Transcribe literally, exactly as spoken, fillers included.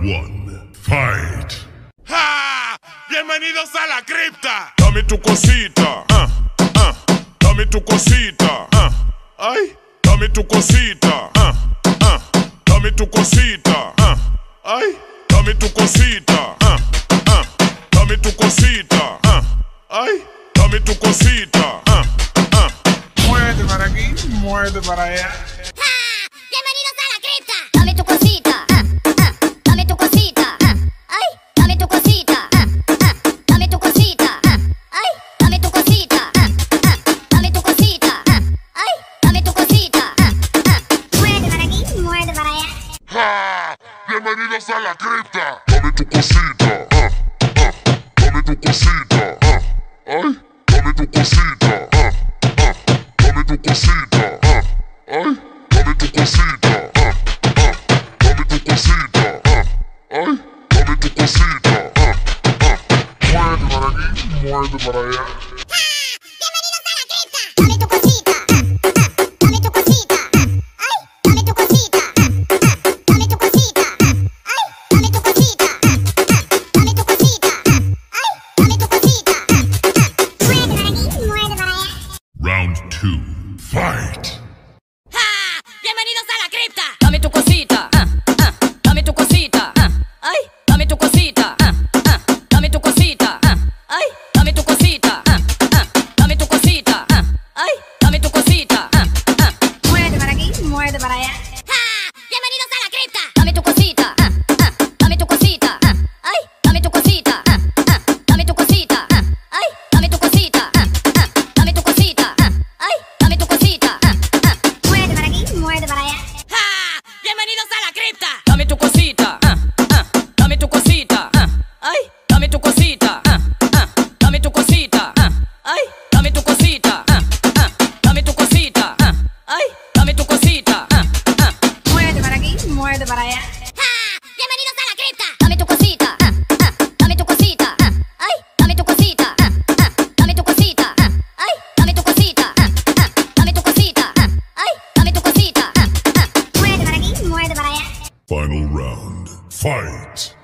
one, fight. ¡Ja! ¡Bienvenidos a la cripta! Dame tu cosita, ah, ah. Dame tu cosita, ah. Ay, dame tu cosita, ah, ah. Dame tu cosita, ah. Ay, dame tu cosita, ah, ah. Dame tu cosita, ah. Ay, dame tu cosita, ah, ah. Muévete para aquí, muévete para allá. ¡Bienvenidos a la cripta! Dame tu cosita, ah, ah. Dame tu cosita, ah. Ay, dame tu cosita, ah, ah. Dame tu cosita, ah. Ay, dame tu cosita, ah, ah. Dame tu cosita, ah. Ay, dame tu cosita, ah, ah. Muévete para aquí, muévete para allá. ¡Ja! ¡Bienvenidos a la cripta! Dame tu cosita, ah, ah. Dame tu cosita, ah. Ay, dame tu cosita, ah, ah. Dame tu cosita, ah. Ay, dame tu cosita, ah, ah. Dame tu cosita, ah. Ay, dame tu cosita, ah, ah. Muévete para aquí, muévete para allá. ¡Bienvenidos a la cripta! Dame tu cosita, ah, ah. Dame tu cosita, ah. Ay, dame tu cosita, ah, ah. Dame tu cosita, ah. Ay, dame tu cosita, ah, ah. Dame tu cosita, ah. Ay, dame tu cosita, ah, ah. Muévete para aquí, muévete para allá. Round two, fight. ¡Ja! ¡Bienvenidos a la cripta! Dame tu cosita, ah, ah. Dame tu cosita, ah. Ay, dame tu cosita, ah, ah. Dame tu cosita, ah. Ay, dame tu cosita, ah, ah. Dame tu cosita, ah. Ay, dame tu cosita, ah, ah. Muévete para aquí, muévete para allá. ¡Ja! ¡Bienvenidos a la cripta! Dame tu cosita, ah, ah. Dame tu cosita, ah. Ay, dame tu cosita, ah, ah. Dame tu cosita, ah. Ay, dame tu cosita, ah, ah. Dame tu cosita, ah. Ay, dame tu cosita, ah, ah. Muévete para aquí, muévete para allá. ¡Ja! ¡Bienvenidos a la cripta! Dame tu cosita, ah, ah. Dame tu cosita, ah. Ay, dame tu cosita, ah, ah. Dame tu cosita, ah. Ay, dame tu cosita, ah, ah. Dame tu cosita, ah. Ay, dame tu cosita, ah, ah. Muévete para aquí, muévete para allá. ¡Ja! ¡Bienvenidos a la cripta! Dame tu cosita, ah, ah. Dame tu cosita, ah. Ay, dame tu cosita, ah, ah. Dame tu cosita, ah. Ay, dame tu cosita, ah, ah. Dame tu cosita, ah. Ay, dame tu cosita, ah, ah. Muévete para aquí, muévete para allá. Final round, fight.